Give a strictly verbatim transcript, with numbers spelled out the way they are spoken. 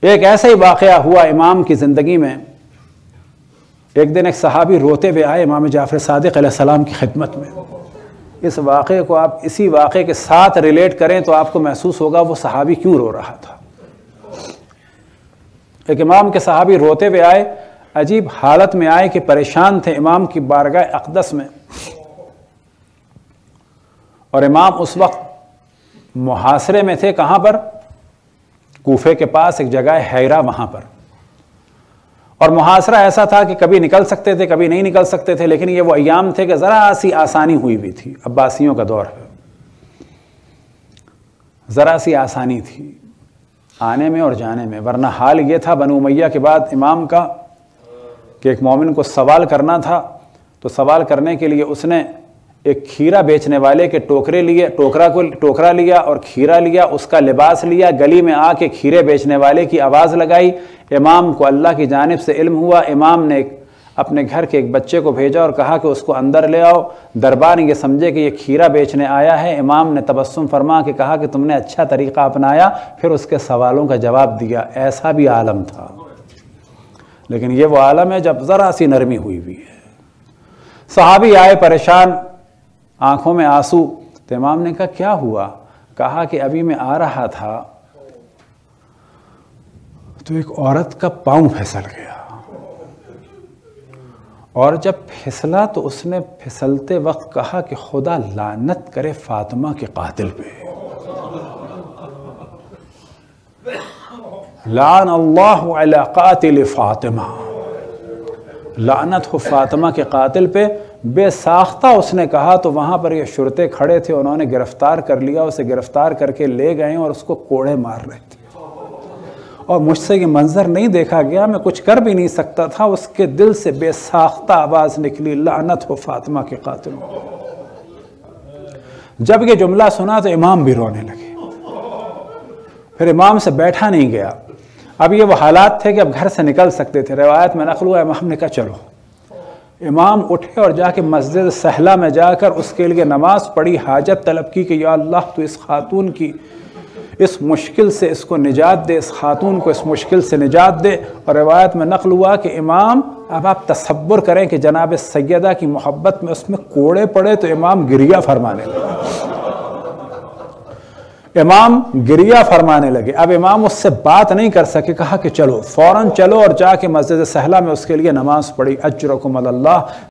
ایک ایسا ہی واقعہ ہوا امام کی زندگی میں. ایک دن ایک صحابی روتے ہوئے آئے امام جعفر صادق علیہ السلام کی خدمت میں. اس واقعے کو آپ اسی واقعے کے ساتھ ریلیٹ کریں تو آپ کو محسوس ہوگا وہ صحابی کیوں رو رہا تھا. ایک امام کے صحابی روتے ہوئے آئے, عجیب حالت میں آئے کہ پریشان تھے امام کی بارگاہ اقدس میں, اور امام اس وقت محاصرے میں تھے. کہاں پر؟ کوفے کے پاس ایک جگہ ہے حیرہ, وہاں پر. اور محاصرہ ایسا تھا کہ کبھی نکل سکتے تھے کبھی نہیں نکل سکتے تھے, لیکن یہ وہ ایام تھے کہ ذرا سی آسانی ہوئی ہوئی تھی. عباسیوں کا دور ہے, ذرا سی آسانی تھی آنے میں اور جانے میں. ورنہ حال یہ تھا بنو امیہ کے بعد امام کا کہ ایک مومن کو سوال کرنا تھا, تو سوال کرنے کے لیے اس نے ایک کھیرا بیچنے والے کے ٹوکرے لیے, ٹوکرا کو ٹوکرا لیا اور کھیرا لیا, اس کا لباس لیا, گلی میں آ کے کھیرے بیچنے والے کی آواز لگائی. امام کو اللہ کی جانب سے علم ہوا. امام نے اپنے گھر کے ایک بچے کو بھیجا اور کہا کہ اس کو اندر لے آؤ. دربار یہ سمجھے کہ یہ کھیرا بیچنے آیا ہے. امام نے تبسم فرما کے کہا کہ تم نے اچھا طریقہ اپنایا, پھر اس کے سوالوں کا جواب دیا. ایسا بھی عالم تھا, لیکن یہ وہ عالم ہے جب ذرا سی نرمی ہوئی ہوئی ہے. صحابی آئے پریشان, آنکھوں میں آنسو. تو امام نے کہا کیا ہوا؟ کہا کہ ابھی میں آ رہا تھا تو ایک عورت کا پاؤں پھسل گیا, اور جب پھسلا تو اس نے پھسلتے وقت کہا کہ خدا لعنت کرے فاطمہ کے قاتل پہ, لعن اللہ علی قاتل فاطمہ, لعنت ہو فاطمہ کے قاتل پہ. بے ساختہ اس نے کہا تو وہاں پر یہ شرطے کھڑے تھے, انہوں نے گرفتار کر لیا, اسے گرفتار کر کے لے گئے اور اس کو کوڑے مار رہے تھے. اور مجھ سے یہ منظر نہیں دیکھا گیا, میں کچھ کر بھی نہیں سکتا تھا. اس کے دل سے بے ساختہ آواز نکلی, لعنت ہو فاطمہ کے قاتل. جب یہ جملہ سنا تو امام بھی رونے لگے. پھر امام سے بیٹھا نہیں گیا. اب یہ وہ حالات تھے کہ اب گھر سے نکل سکتے تھے. روایت میں نقل ہوا امام نے کہا چلو. امام اٹھے اور جا کے مسجد سہلہ میں جا کر اس کے لیے نماز پڑھی, حاجت طلب کی کہ یا اللہ تو اس خاتون کی اس مشکل سے اس کو نجات دے, اس خاتون کو اس مشکل سے نجات دے. اور روایت میں نقل ہوا کہ امام, اب آپ تصور کریں کہ جناب سیدہ کی محبت میں اس میں کوڑے پڑے تو امام گریہ فرمانے لگے. امام گریہ فرمانے لگے. اب امام اس سے بات نہیں کر سکے, کہا کہ چلو فوراً چلو, اور جا کے مسجد سہلہ میں اس کے لیے نماز پڑھی. اجرکم اللہ,